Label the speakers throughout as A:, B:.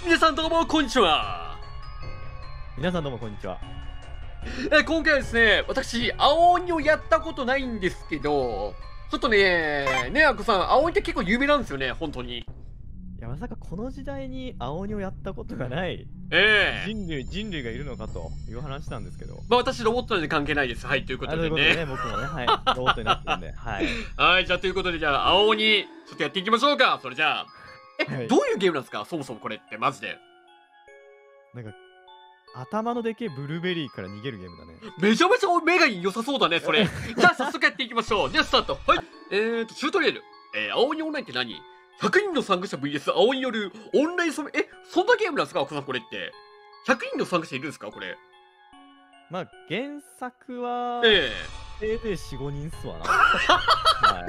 A: 皆さんどうもこんにちは。
B: 皆さんどうもこんにちは。
A: 今回はですね、私、青鬼をやったことないんですけど、ちょっとね、あこさん、青鬼って結構有名なんですよね、本当に。
B: いや、まさかこの時代に青鬼をやったことがない人類がいるのかという話なんですけど。
A: まあ私、ロボットなんで関係ないです。はい、ということでね。
B: 僕もね、はい、ロボットになってるんで、はい。
A: はい、じゃあということで、じゃあ、青鬼、ちょっとやっていきましょうか。それじゃあ。
B: はい、
A: どういうゲームなんですか、そもそもこれって、マジで。
B: なんか、頭のでけえブルーベリーから逃げるゲームだね。
A: めちゃめちゃ目が良さそうだね、それ。じゃあ、早速やっていきましょう。じゃあ、スタート。はい。チュートリアル。青鬼オンラインって何？ 100 人の参加者 VS 青鬼によるオンラインそんなゲームなんですか、お子さん、これって。100人の参加者いるんですか、これ。
B: まあ、原作は、せいぜい4、5人っすわな。はい、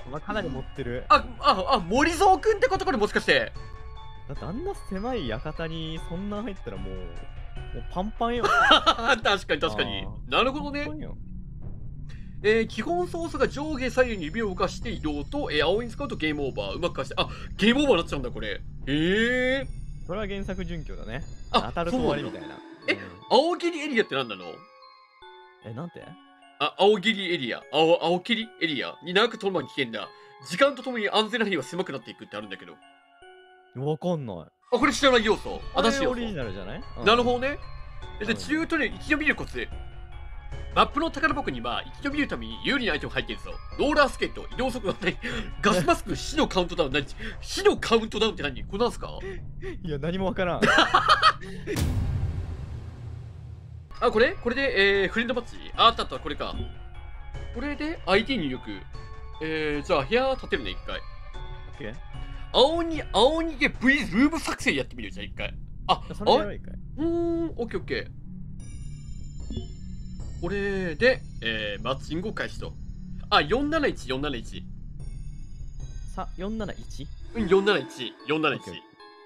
B: まあ、かなり持ってる。
A: 森蔵くんってことこれもしかして。
B: だってあんな狭い館にそんな入ったらもうパンパンよ。
A: 確かに確かに。なるほどね。基本操作が上下左右に指を動かして移動と、青に使うとゲームオーバー。うまく貸して、ゲームオーバーになっちゃうんだ、これ。
B: それは原作準拠だね。当たると終わりみたいな。
A: 青切りエリアって何なの？
B: なんて？
A: 青切りエリア。青切りエリアに長く飛ぶのが危険だ。時間とともに安全な範囲は狭くなっていくってあるんだけど。
B: わかんない。
A: これ知らない要素。
B: 新しいオリジナルじゃない？
A: なるほどね。チュートリアル生き延びるコツ。マップの宝箱には生き延びるために有利なアイテムが入ってるぞ。ローラースケート、移動速度がない。ガスマスク、死のカウントダウン。死のカウントダウンって何？これなんすか？
B: いや、何もわからん。
A: これで、フレンドマッチ。あった、これか。これで IT 入力。じゃあ部屋立てるね、一回。
B: OK。
A: 青鬼ゲ V ルーム作成やってみるじゃん、一回。
B: それやろう、一回。
A: オッケー。これで、マッチングを開始と。471。
B: 471？
A: 471。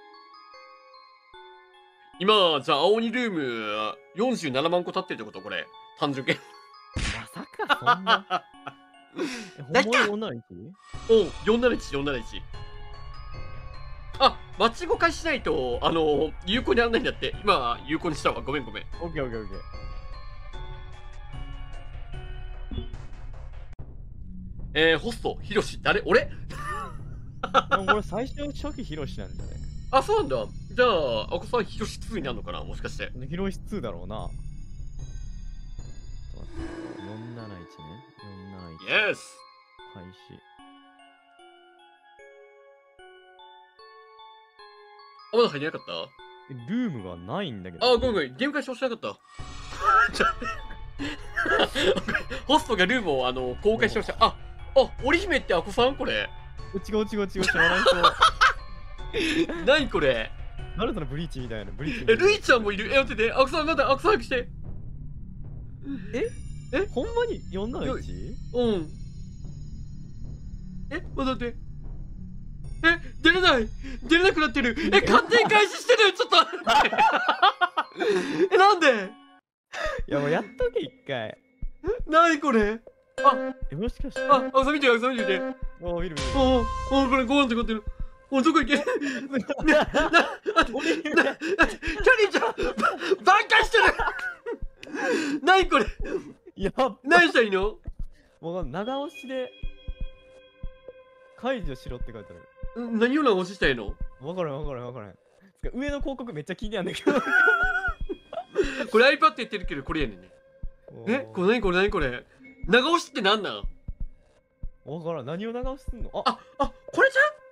A: 今、じゃあ、青鬼ルーム47万個立ってるってことこれ。単純計。
B: まさかそんな。ほんまに 471？
A: 471。マッチングを開始しないと、有効にならないんだって。今、有効にしたわ。ごめん。
B: オッケー。
A: ホスト、ヒロシ、誰？俺？
B: これ最初初期ヒロシなんじゃね？
A: そうなんだ。じゃあ、あこさんヒロシ2になるのかな、もしかして。
B: ヒロシ2だろうな。471ね。
A: 471。イエス！
B: 開始。
A: まだ入れなかった？
B: ルームがないんだけど。
A: ごめん。ゲーム開始押してなかった。ホストがルームを公開しました。織姫ってあこさんこれ。
B: 違う、知らない人。
A: 何これ？
B: 誰そのブリーチみたいな。
A: ルイちゃんもいる。待ってて。あこさん、なんだ、あこさん早くして。
B: ほんまに 471？
A: うん。待って。出れなくなってる。勝手に開始してる。ちょっと待って。なんで？
B: いや、もうやっとけ、一回。
A: 何これ？
B: もしかして。
A: あこさん見て。
B: 見る。
A: これゴーンってこってる。どこ行け？キャリーちゃん挽回してる。何これ？何したらいいの？
B: もう長押しで解除しろって書いてある。
A: 何を長押ししたらいいの？
B: わからん。上の広告めっちゃ気になるんだけど。
A: これ iPad 言ってるけどこれやねんね。これ何これ？長押しって何なん？
B: わからん。何を長押しすんの？
A: これじゃん？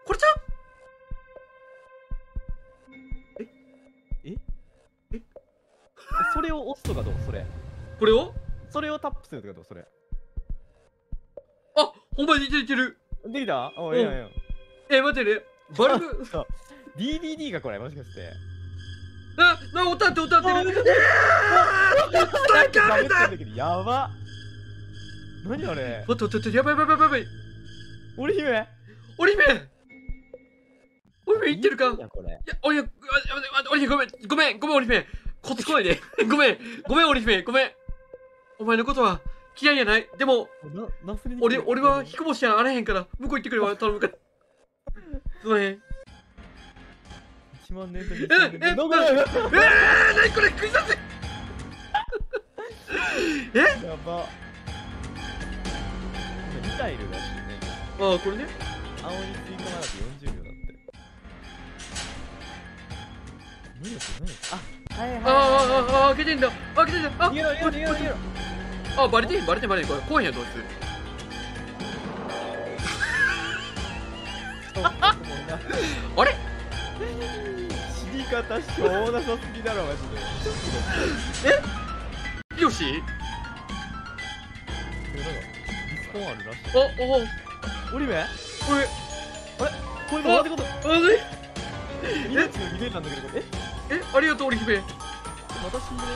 B: それを押すとかどう？それをタップするとかどう？それ。
A: ほんまに出てる。
B: できた？
A: 待ってね。バルブ。
B: DVD がこれ、もしかして。
A: おたってる。
B: やば。何あれ？
A: やばい。
B: 織姫
A: 言ってるか？織姫ごめん織姫。こっち来ないで。ごめん織姫。お前のことは嫌いやない。でも俺は彦星やあれへんから向こう行ってくれわ。頼むから。すまへん。
B: 1万年と
A: え
B: 2000年。
A: 何これ食いさせ
B: やば。今2体いるらしいね。
A: ああ、これね。
B: 青に追加なら40秒だって。無力。あ、はいはいはい。
A: 開けてんだ。開けてんだ。あ、
B: 逃げろ。
A: あ、バレてん。これ、こうへんや、どいつ。あれ
B: 死に方しょうなさすぎだろ、マジで。
A: よし
B: なんか、リスポーンあるらしい。オリメ
A: これ、
B: これなんてこと
A: あれ
B: 命の2面なんだけど、これ。
A: ありがとう、織姫。
B: また死んでね。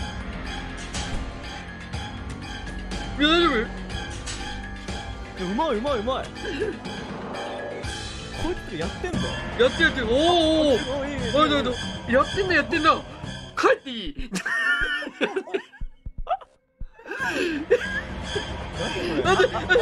A: 大丈夫？
B: うまい。こいつやってんだよ。
A: やってる。おお。やってんな。帰っていい？なんで？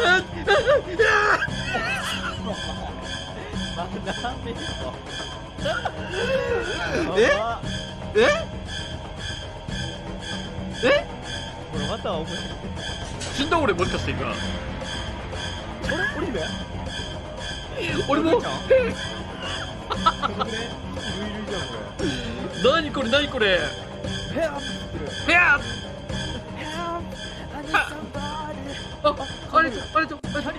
B: これまた面白い。
A: 死んだ俺もしかして今。
B: オリメ
A: 俺も。何これ。
B: ヘア
A: ヘア。ありがとう。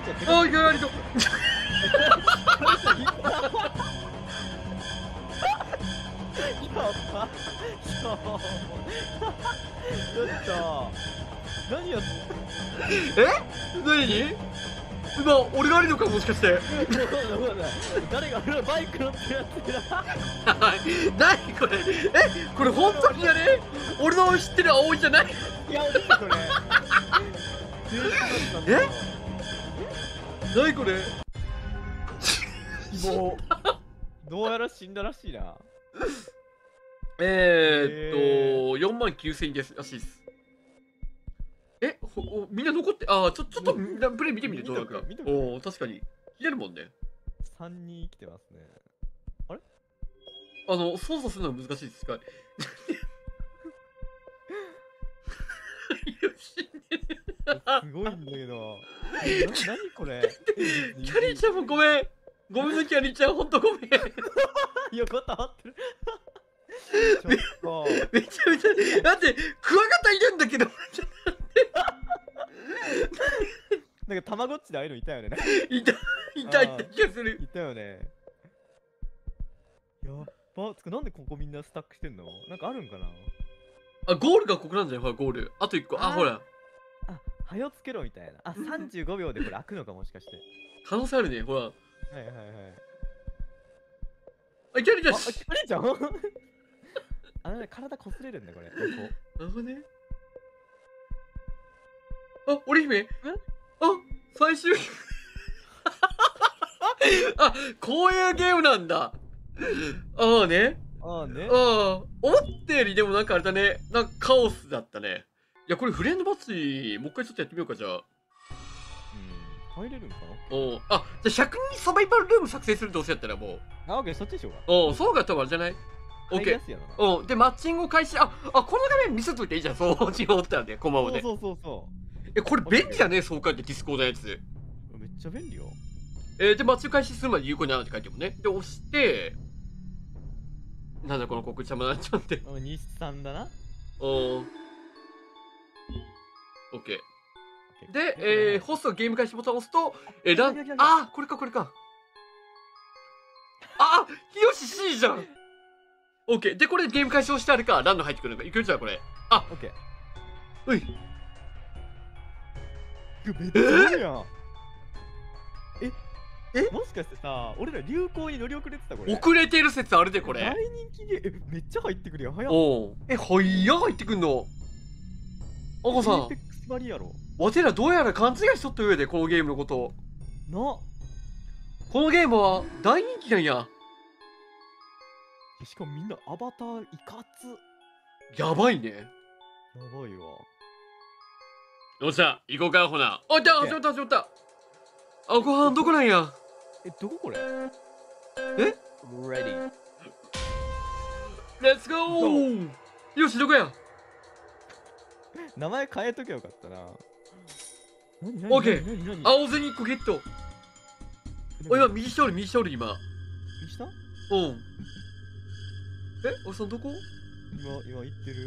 B: 何やって
A: 何？今俺があるのかもしかして。
B: 誰がバイク乗ってやってる。
A: 何これ？これ本当に俺の知ってる葵じゃない？
B: いや、これ。
A: 何これ？
B: もうどうやら死んだらしいな。
A: 49,000ですらしいです。みんな残って、ちょっとプレイ見てみて、どうだか。おお、確かに。気になるもんね。
B: 3人生きてますね。あれ？
A: 操作するのは難しいですか？
B: すごいんだけど。何これ？
A: キャリーちゃんもごめんね、キャリーちゃん、ほんとごめん。
B: いや、肩張ってる。
A: めちゃめちゃ、だって、クワガタいるんだけど。
B: なんか、たまごっちでああいうのいたよね。
A: いた気がする。
B: いたよね。やっば、なんでここみんなスタックしてんの？なんかあるんかな？
A: ゴールがここなんじゃない？ほら、ゴール。あと1個。ほら。
B: はよつけろみたいな。35秒でこれ開くのか、もしかして。
A: 可能性あるね、ほら。
B: はい。
A: キャリーちゃん。
B: キャリーちゃん体こすれるんだ、これ。
A: なるほどね。織姫？最終こういうゲームなんだ。ね。思ったよりでもなんかあれだね。なんかカオスだったね。いや、これフレンド祭り、もう一回ちょっとやってみようか、じゃあ。
B: 入れるんかな？
A: じゃあ100人サバイバルルーム作成するどうせやったらもう。
B: オッケー、そっちでしょうか。
A: そうが多分あれじゃない？オッケー。で、マッチングを開始。この画面見せといていいじゃん。そう、違ったらね、こんばんはね。
B: そう。
A: これ便利だね、そう書いてディスコードのやつ。
B: めっちゃ便利よ。
A: で、マッチング開始するまで有効になるって書いてもね。で、押して、なんだこの告知様になっちゃって。
B: 日産だな。
A: オッケー。で、ホストゲーム開始ボタンを押すと、これか。ひよし C じゃん。オッケー。で、これゲーム開始をしてあるか、ランド入ってくるのか。いけるじゃん、これ。
B: オッケー。
A: うい。
B: めっちゃいいやん。もしかしてさ、俺ら流行に乗り遅れてたこれ。
A: 遅れてる説あるで、これ。
B: 大人気で、めっちゃ入ってくるやん。早っ。
A: 入ってくんの。さん。わてらどうやら勘違いしとった上で、このゲームのこと。このゲームは大人気なんや。
B: しかもみんなアバターいかつ。
A: やばいね。
B: やばいわ。
A: よっしゃ、行こうか、ほな。始まった。ご飯どこなんや。
B: どここれ？
A: レ
B: ディ
A: レッツゴー。よし、どこや。
B: 名前変えとけばよかったな。
A: オッケー。青銭1個ゲット。お、今、右下おる、右下おる、今。
B: 右下？
A: うん。え、おっさんどこ？
B: 今行ってる。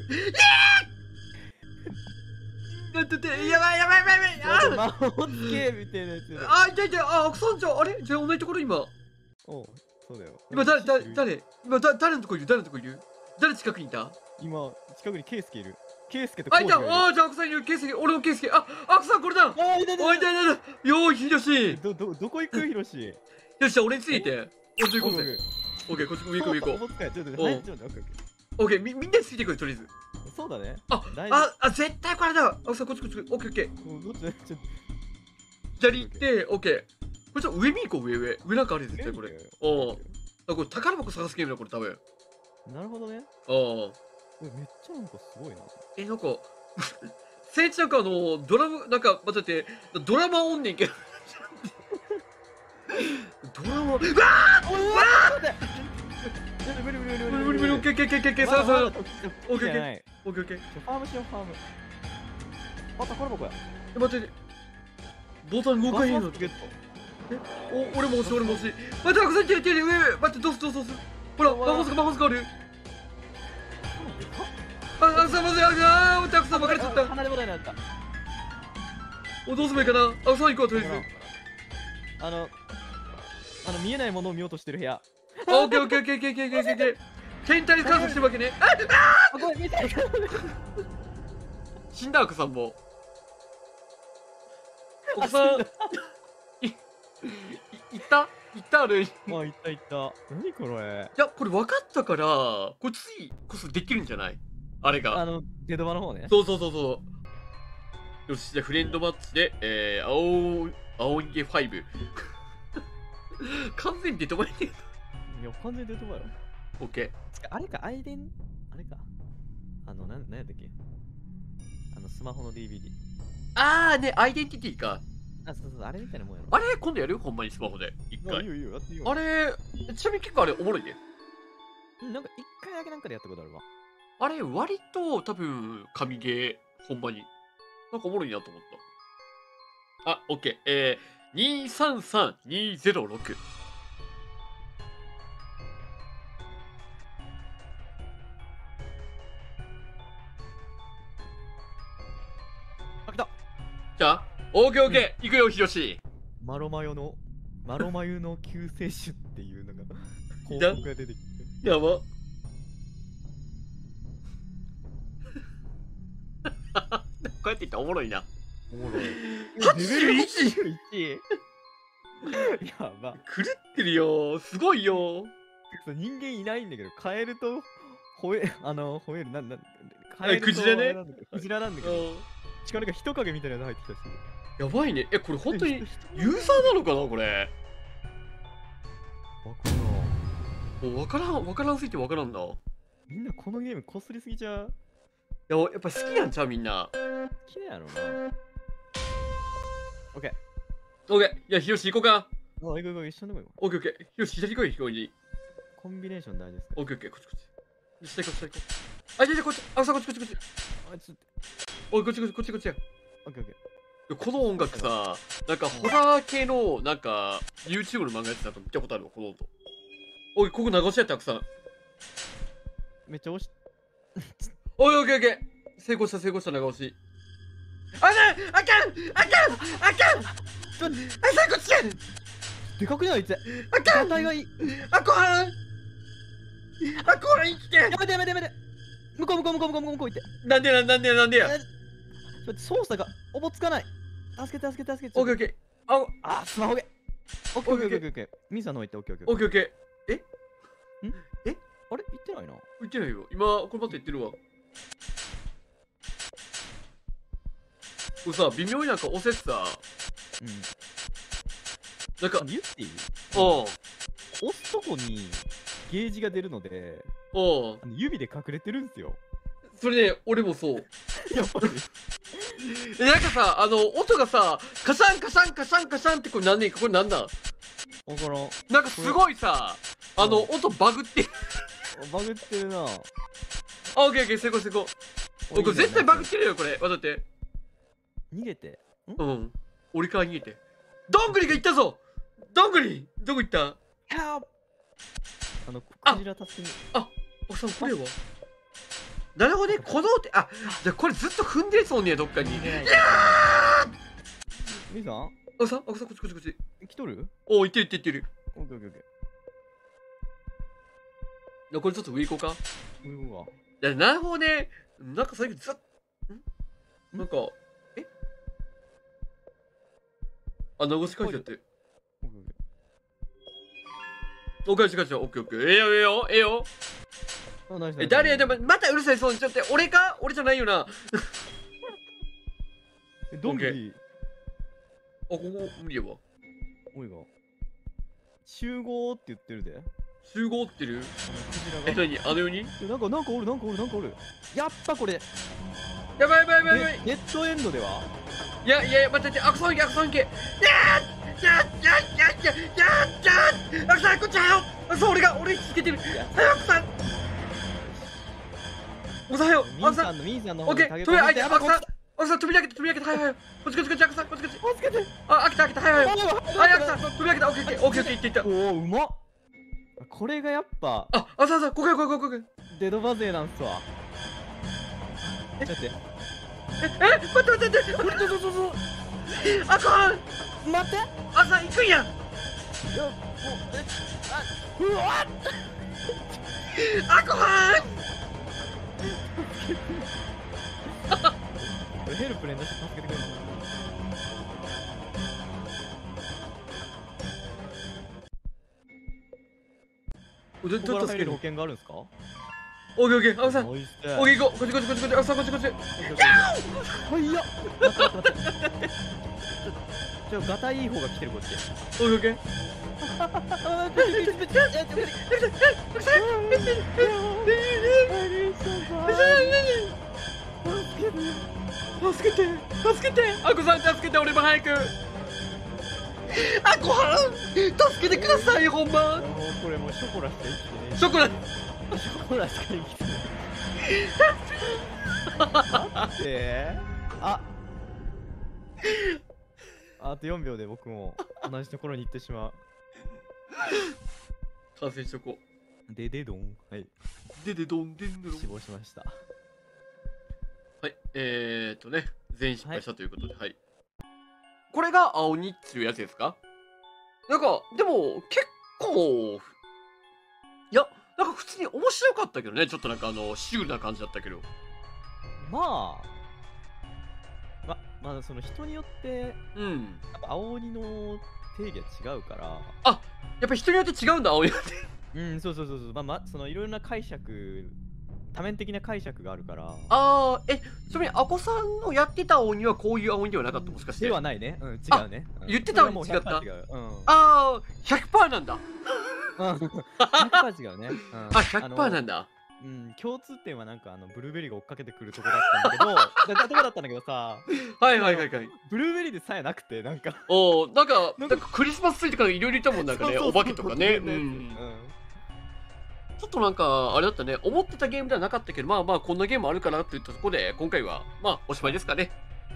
A: やってて、やばいやばいやばいやばい。
B: 魔法つけみたいなやつ。
A: あ、痛い痛い。あ、奥さんじゃん。あれじゃあ同じところ今。
B: おう、そうだよ。
A: 今誰今誰のとこいる？誰のとこいる？誰近くにいた？
B: 今、近くにケイスケいる。ケイスケと
A: あ、いた。
B: コウジがいる。
A: あ、じゃあ奥さんいる。ケイスケ、俺もケイスケ。あ、奥さんこれだ。
B: あ、いたいた
A: おい、痛い痛い痛い。よーい、ひろし。
B: どこ行くヒロシ？
A: よし、じゃあ俺について。おっち行こうぜ。オッケー、こっち行こう行こう。
B: ちょっと待って、
A: おう
B: はい、ちょっと待って、
A: オッケー、みんなについてくる、とりあえず。
B: そうだね。
A: 絶対これだ。奥さんこっちこっち。オッケーオッケー。
B: どっちだ？
A: じゃあ行って、オッケー。これちょっと上見行こう、上。上なんかある絶対これ。おう。あ、これ宝箱探すゲームだ、これ多分。
B: なるほどね。
A: ああ。
B: めっちゃなんかすごいな。
A: なんか、聖一なんかドラム、なんか、待って、ドラマおんねんけど。ドラマ、うわーうわー無理、オッケー、さあ、オッケー、オッケー。ファ
B: ームしよう、ファーム。あ、宝箱や。
A: 待って、ボタン動かへんの。俺も欲しい。待って、たくさん手、上、待って、どうす。ほら、魔法使ある。あ、たくさん分かれちゃった。
B: 離れ離れになった。
A: お、どうすればいいかな。あ、さん行こう、とりあえず。
B: 見えないものを見ようとしてる部屋。
A: オッケー。天体観測してるわけね。あ、
B: ごめん、見て。
A: 死んだ、奥さんも。奥さん。行ったあれ。
B: あ、行った。何これ。
A: いや、これ分かったから、これ次こそできるんじゃない？あれが。
B: デドバの方ね。
A: そう。よし、じゃあフレンドマッチで、青池5。完全にデトバレてる。
B: いや、完全にデトバよ。
A: オッケー。
B: あれか、あれか。なんやったっけ？スマホの DVD。
A: あーね、アイデンティティか。
B: あ、そう、あれみたいなもんやろ。
A: あれ今度やる？ほんまにスマホで。一回。
B: いいよ、やっていいよ。
A: あれ、ちなみに結構あれおもろいね。
B: なんか一回だけなんかでやったことあるわ。
A: あれ、割と多分、神ゲー、ほんまに。なんかおもろいなと思った。あ、オッケー。233206。
B: あ、来た。
A: じゃあ、オッケー。行くよ、ひろし。
B: マロマユの救世主っていうのが、広告が出てきて。
A: やば。こうやって言ったらおもろいな。
B: おもろい。
A: レベル 1！
B: やば。
A: 狂ってるよ。すごいよ。
B: 人間いないんだけど、カエルとカエル
A: クジラね。
B: クジラなんだけど、力が人影みたいなの入ってきたし。
A: やばいね。これ本当にユーザーなのかなこれ。わからんすぎてわからんな。
B: みんなこのゲームこすりすぎちゃう。
A: やっぱ好きなんちゃうみんな。
B: 好きだやろな。オッケー。
A: いや、ひろし行こうか。
B: 行こう、一緒にでも行こ
A: う。ひろし左行こうよ、ひろし。
B: コンビネーション大事ですか？
A: こっち。下行こう。あ、じゃこっち。あ、さ、こっち。
B: あ、ちょっと。
A: おい、こっちや。
B: オッケー。
A: この音楽さ、なんかホラー系の、なんか、YouTube の漫画やつだと見たことあるわ、この音。おい、ここ流しやったくさん。
B: めっちゃ押し。
A: オッケー。成功した長押し。あかん。こっちや。
B: でかくないあいつ。
A: あかん。
B: がいい。
A: 後半生きて。
B: やめて。向こう行って。
A: なんでや。
B: 操作がおぼつかない。助けて。
A: オッケー。
B: あ、スマホで。オッケー。ミサの置いて、オッケー。
A: オッケー。
B: あれ行ってないな。
A: 行ってないよ。今、これまた言ってるわ。これさ、微妙になんか押せてさ。なんか、
B: 言っていい？
A: 押
B: すとこにゲージが出るので、指で隠れてるんすよ。
A: それね、俺もそう。
B: やっぱり。
A: なんかさ、音がさ、カシャンってこれなんねんか、これなんだ？
B: わからん。
A: なんかすごいさ、音バグって。
B: バグってるな。
A: あ、オッケーオッケー、成功成功。これ絶対バグってるよ、これ。わざって。
B: 逃げて。
A: うん。俺から逃げて。どんぐりが行ったぞ。どんぐりどこ行った？
B: クジラ助けに。
A: あ、奥さん、これはなるほどね、この手、あ、じゃあこれずっと踏んでそうね、どっかに。いやー
B: みーさん
A: 奥さん、こっちこっちこっち。
B: 来とる？
A: お、行ってる行ってる行ってる。
B: オッケーオッケーオッケ
A: いや、これちょっと上行こうか。
B: ー。うわ。
A: いや、なるほどね。なんか最近ずっと、なんか、あ、流し返しちゃって。
B: オッケーオッケー。
A: お返し返しオッケーオッケー。ええよええよええよ。
B: あ、ナイスナイス。
A: 誰やでも、またうるさいそうにちょっと、俺か俺じゃないよな。
B: どんぐり。
A: あ、ここ無理やわ。
B: おいが。集合って言ってるで。
A: 集合ってる？
B: クジラが。
A: 何あのように？
B: なんかおる。やっぱこれ。
A: やばいやばいやばいやばい。
B: デッドエンドでは？
A: いや、待って、アクソンけ。アクさん、こっちはよ。そう、俺つけてる。アクさん。おさよ。
B: ミンさんの
A: オッケー、飛び上げて、アクさん、飛び上げて、はい。こっち、アクさん、こっち。あ、開けた、はい。アクさん、飛び上げた、オッケー、いった。
B: おお、うまっ。これがやっぱ。
A: あ、そう、ここ。
B: デドバ勢なんすわ。
A: 待って。これ、そう。あかん。
B: 待って。
A: あさん、行くんや。
B: うわっ。
A: あかん。
B: ヘルプ連打して助けてくれるの？ここから入れる保険があるんですか？
A: オッケー、アクさん。オッケー、行こう。こっち。アクさん、こっち。
B: はいや。待って。ガタいい方が来てるこっち。
A: オッケー。助けて。アコさん、助けて、俺も早く。アコはん、助けてください、ほんま。
B: これもうショコラしか生きてねえ。
A: ショコラ
B: しか生きてねえ。待って。あと4秒で僕も同じところに行ってしまう。
A: 完成しとこ
B: う。ででどん。はい。
A: ででどん。
B: 死亡しました。
A: はい。全員失敗したということで、はい。これが青鬼っていうやつですか？なんか、でも、結構、いや、なんか普通に面白かったけどね。ちょっとなんかシュールな感じだったけど。
B: まあその人によって、やっぱ青鬼の定義は違うから。
A: あ、やっぱ人によって違うんだ、青鬼って。
B: そう。そのいろいろな解釈、多面的な解釈があるから。
A: ちなみにアコさんのやってた青鬼はこういう青鬼ではなかった、もしかして。
B: ではないね。違うね。
A: 言ってたのに違った。100% なんだ。
B: 100% 違うね。
A: 100% なんだ。
B: 共通点はなんかブルーベリーが追っかけてくるとこだったんだけど、とこだったんだけどさ。
A: はい。
B: ブルーベリーでさえなくて、なんか。
A: なんかクリスマスツリーとかいろいろいたもん、なんかね、お化けとかね。ちょっとなんか、あれだったね、思ってたゲームではなかったけど、まあこんなゲームあるかなって言ったところで、今回は、おしまいですかね。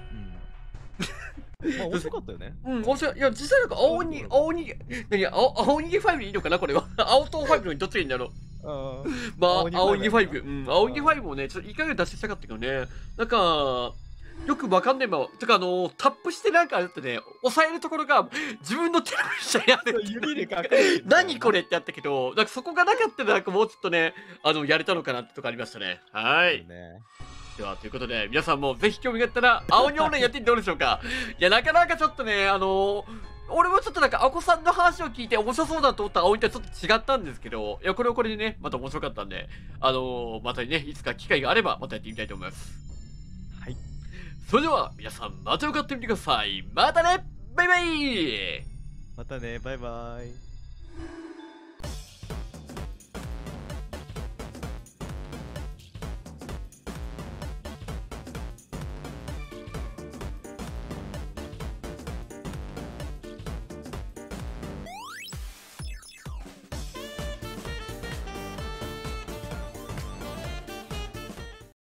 B: 面白かったよね。
A: 面白い。いや、実際なんか青鬼5でいいのかな、これは。青と5のどっちがいいんだろう。青鬼5。青鬼5もね、ちょっといい加減出したかったけどね。なんか、よくわかんないまま、てかタップしてなんかあれってね、押さえるところが自分の手の下にあって、
B: 指でかく
A: 何これってあったけど、なんかそこがなかったらなんかもうちょっとね、やれたのかなってとこありましたね。はい。では、ということで、皆さんもぜひ興味があったら、青鬼オンラインやってみてどうでしょうか。いや、なかなかちょっとね、俺もちょっとなんか、アコさんの話を聞いて面白そうだと思った青鬼とはちょっと違ったんですけど、いや、これはこれでね、また面白かったんで、またね、いつか機会があれば、またやってみたいと思います。
B: はい。
A: それでは、皆さん、またよかってみてください。またねバイバイ。
B: またね、バイバイ。